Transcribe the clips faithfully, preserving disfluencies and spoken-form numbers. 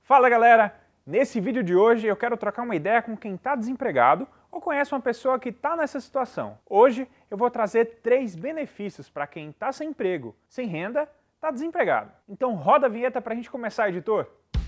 Fala galera! Nesse vídeo de hoje eu quero trocar uma ideia com quem está desempregado ou conhece uma pessoa que está nessa situação. Hoje eu vou trazer três benefícios para quem está sem emprego, sem renda, está desempregado. Então roda a vinheta para a gente começar, editor!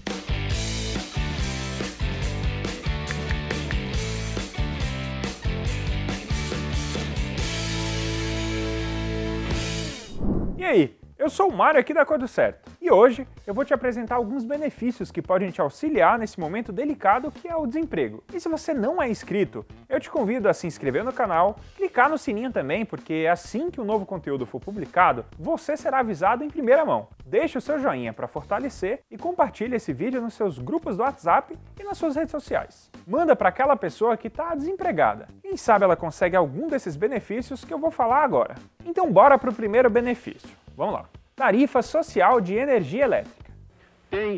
E aí? Eu sou o Mário aqui da Cor do Certo e hoje eu vou te apresentar alguns benefícios que podem te auxiliar nesse momento delicado que é o desemprego. E se você não é inscrito, eu te convido a se inscrever no canal, clicar no sininho também, porque assim que o novo conteúdo for publicado, você será avisado em primeira mão. Deixe o seu joinha para fortalecer e compartilhe esse vídeo nos seus grupos do WhatsApp e nas suas redes sociais. Manda para aquela pessoa que está desempregada. Quem sabe ela consegue algum desses benefícios que eu vou falar agora. Então bora para o primeiro benefício. Vamos lá. Tarifa social de energia elétrica. Tem.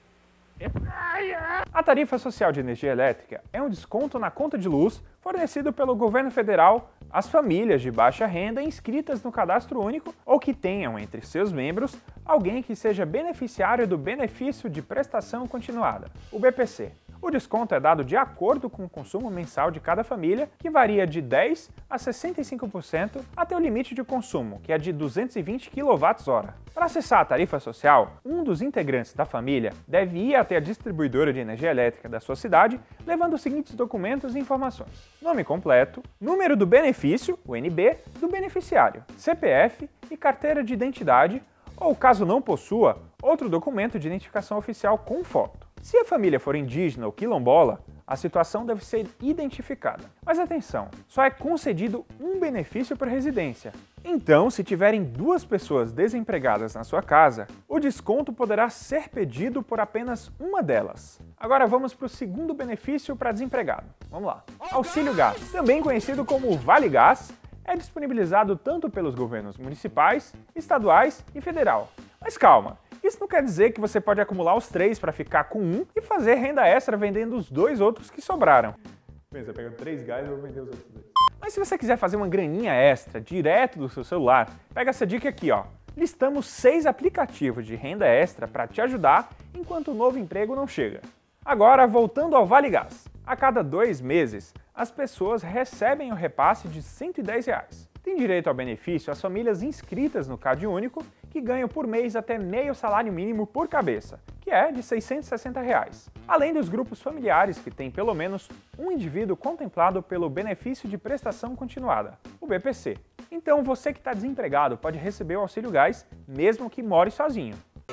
A tarifa social de energia elétrica é um desconto na conta de luz fornecido pelo governo federal às famílias de baixa renda inscritas no Cadastro Único ou que tenham entre seus membros alguém que seja beneficiário do Benefício de Prestação Continuada, o B P C. O desconto é dado de acordo com o consumo mensal de cada família, que varia de dez por cento a sessenta e cinco por cento até o limite de consumo, que é de duzentos e vinte quilowatt-hora. Para acessar a tarifa social, um dos integrantes da família deve ir até a distribuidora de energia elétrica da sua cidade, levando os seguintes documentos e informações: nome completo, número do benefício, o N B, do beneficiário, C P F e carteira de identidade, ou, caso não possua, outro documento de identificação oficial com foto. Se a família for indígena ou quilombola, a situação deve ser identificada. Mas atenção, só é concedido um benefício por residência. Então, se tiverem duas pessoas desempregadas na sua casa, o desconto poderá ser pedido por apenas uma delas. Agora vamos para o segundo benefício para desempregado. Vamos lá. Auxílio Gás, também conhecido como Vale Gás, é disponibilizado tanto pelos governos municipais, estaduais e federal. Mas calma! Isso não quer dizer que você pode acumular os três para ficar com um e fazer renda extra vendendo os dois outros que sobraram. Pensa, pega três gás e vou vender os outros dois. Mas se você quiser fazer uma graninha extra direto do seu celular, pega essa dica aqui, ó. Listamos seis aplicativos de renda extra para te ajudar enquanto o novo emprego não chega. Agora, voltando ao Vale Gás. A cada dois meses, as pessoas recebem o repasse de cento e dez reais. Tem direito ao benefício as famílias inscritas no Cade Único, que ganham por mês até meio salário mínimo por cabeça, que é de seiscentos e sessenta reais. Além dos grupos familiares que têm pelo menos um indivíduo contemplado pelo Benefício de Prestação Continuada, o B P C. Então você que está desempregado pode receber o Auxílio Gás, mesmo que more sozinho.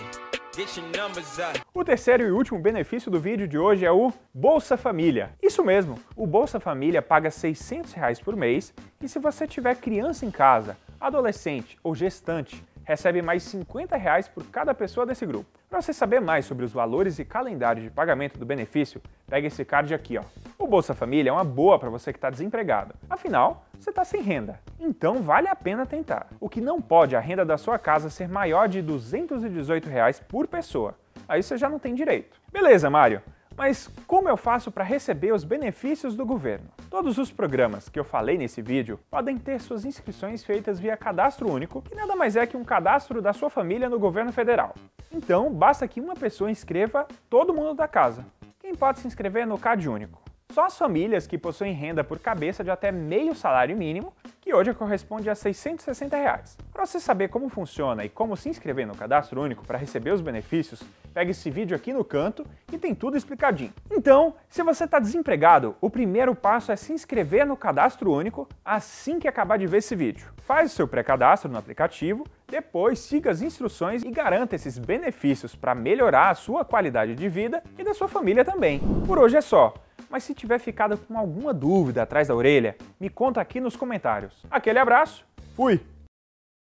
O terceiro e último benefício do vídeo de hoje é o Bolsa Família. Isso mesmo, o Bolsa Família paga seiscentos reais por mês e se você tiver criança em casa, adolescente ou gestante, recebe mais cinquenta reais por cada pessoa desse grupo. Para você saber mais sobre os valores e calendário de pagamento do benefício, pega esse card aqui, ó. O Bolsa Família é uma boa para você que está desempregado. Afinal, você está sem renda. Então vale a pena tentar. O que não pode é a renda da sua casa ser maior de duzentos e dezoito reais por pessoa. Aí você já não tem direito. Beleza, Mário. Mas como eu faço para receber os benefícios do governo? Todos os programas que eu falei nesse vídeo podem ter suas inscrições feitas via Cadastro Único, que nada mais é que um cadastro da sua família no governo federal. Então, basta que uma pessoa inscreva todo mundo da casa. Quem pode se inscrever no Cade Único? Só as famílias que possuem renda por cabeça de até meio salário mínimo, que hoje corresponde a seiscentos e sessenta reais. Para você saber como funciona e como se inscrever no Cadastro Único para receber os benefícios, pega esse vídeo aqui no canto e tem tudo explicadinho. Então, se você está desempregado, o primeiro passo é se inscrever no Cadastro Único assim que acabar de ver esse vídeo. Faz o seu pré-cadastro no aplicativo, depois siga as instruções e garanta esses benefícios para melhorar a sua qualidade de vida e da sua família também. Por hoje é só. Mas se tiver ficado com alguma dúvida atrás da orelha, me conta aqui nos comentários. Aquele abraço, fui!